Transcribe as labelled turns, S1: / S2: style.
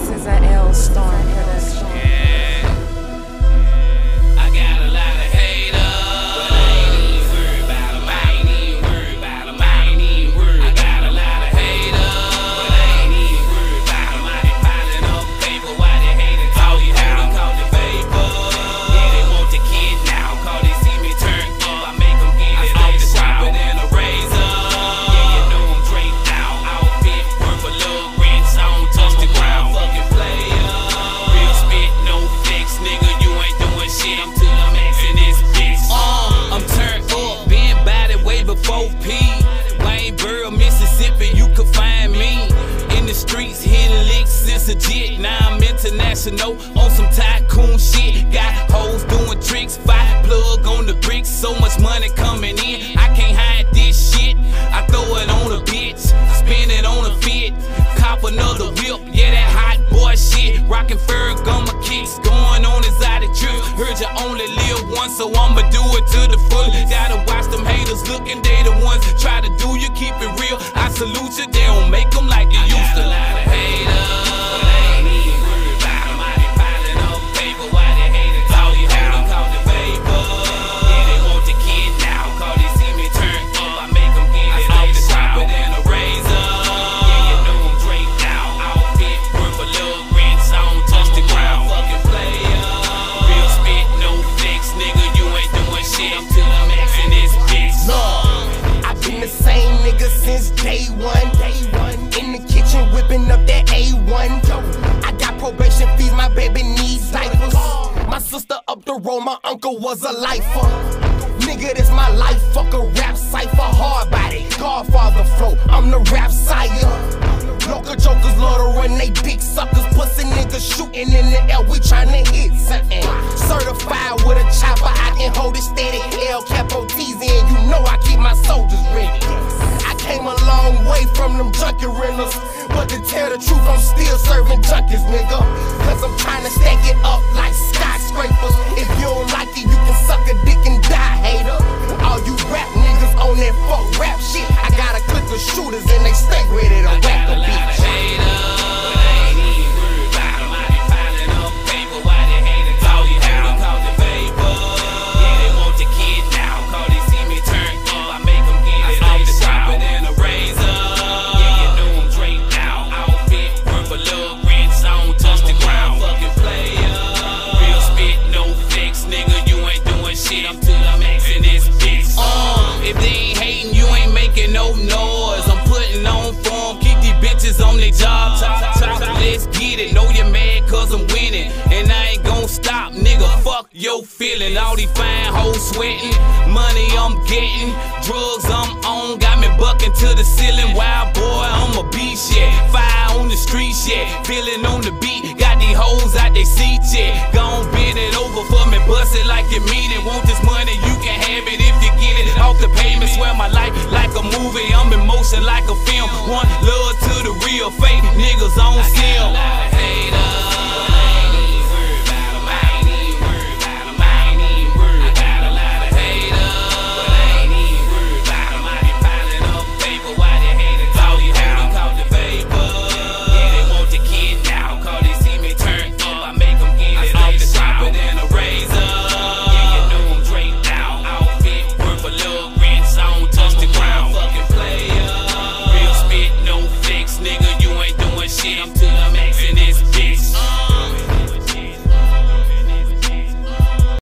S1: This is a L Storm production.
S2: I got a lot of haters, but I ain't even worried about them. I ain't even worried about them. I ain't even worried. I got a lot of haters, but I ain't even worried about them. I been piling up paper while they hating talk. You heard them call the vapor. Yeah, they want the kid now, cause they see me turn up. I make them get it. I stay sharper than a razor. Yeah, you know I'm draped out. Outfit worth a little rent, so I don't touch the ground. Fucking player. Real spit, no flex, nigga. You ain't doing shit. I'm to the max in this bitch. I'm turned up, been by the way before P. Waynesboro, Mississippi, you could find me in the streets, hitting licks since a jit. Now I'm international on some tycoon shit. Got hoes doing tricks, five plug on the bricks. So much money coming in, I can't hide this shit. I throw it on a bitch, spin it on a fit, cop another whip. Yeah, that hot boy shit. Rockin' Ferragamo kicks, going on exotic trips. Heard you only live once, so I'ma do it to the full. Gotta watch them haters looking, they the ones try to do you, keep it real. I salute you, they don't make them like they used to. I got a lot of haters, but I ain't even worried about them. I been piling up paper while they hating talk. You heard them call the vapor. Yeah, they want the kid now, cause they see me turn up. I make them get it. I stay sharper than a razor. Yeah, you know I'm draped out. Outfit worth a little rent, so I don't touch the ground. Fucking player. Real spit, no flex, nigga. You ain't doing shit. I'm to the max in this bitch.
S3: I've been the same nigga since day one. In the kitchen whipping up that A1. I got probation fees, my baby needs diapers. My sister up the road, my uncle was a lifer. Nigga, this my life, fuck a rap cipher. Hard body, Godfather flow, I'm the rap sire. Local jokers love to run they dick suckers. Pussy niggas shooting in the air, we tryna hit something. Certified with a chopper, I can hold it steady. El Capo T's in, you know I keep my soldiers ready. I came a long way from them junkie rentals, but to tell the truth, I'm still serving junkies, nigga. Cause I'm tryna stack it up like skyscrapers. If you don't like it, you can suck a dick and die, hater. All you rap niggas on that fuck rap shit, I got a clique of shooters and they stay ready to whack a bitch.
S2: I'm to the max in this bitch. If they ain't hating, you ain't making no noise. I'm putting on form, keep these bitches on their job. Let's get it, know you're mad cause I'm winning, and I ain't gon' stop, nigga, fuck your feeling. All these fine hoes sweating, money I'm getting, drugs I'm on, got me bucking to the ceiling. Wild boy, I'm a beast, yeah, fire on the streets, yeah, feeling on the beat, got these hoes out they seats, yeah. Gon' bend it over for me, bust it like you mean it. Want this money, you can have it if you get it off the pavement. Swear my life like a movie, I'm in motion like a film. One love to the real, fake niggas on film. I'm to the max in this bitch.